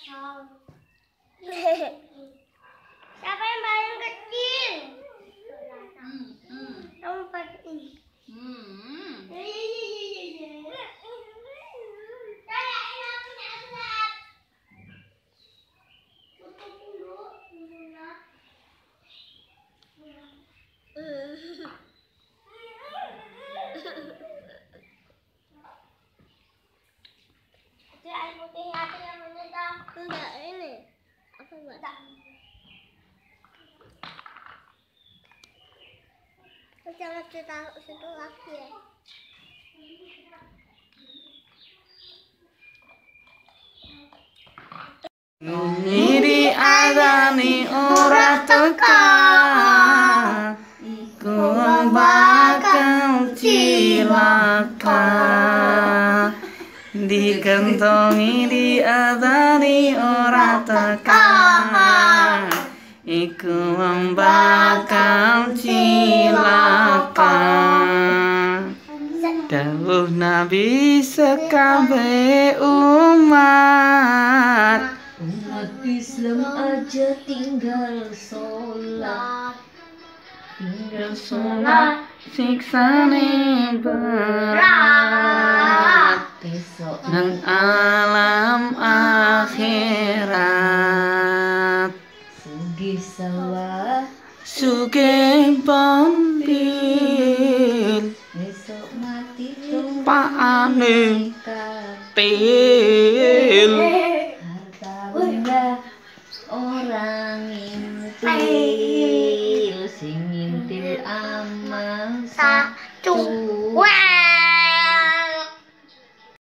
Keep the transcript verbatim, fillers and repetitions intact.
Siapa yang paling kecil? Kamu paling. Itu air putih apa yang menyedak? Enggak, ini. Apa buat? Jangan ditaruh situ lagi ya. Ngiri adani ora teka, iku bakal cilaka. Dikentongi di adani ora teka, iku bakal cilaka. Dawuh Nabi sekabe umat, umat Islam aja tinggal sholat, tinggal sholat siksane berat besok nang alam akhirat. sugih sawah Sugih pondil besok mati tumpah pakane kapil. til.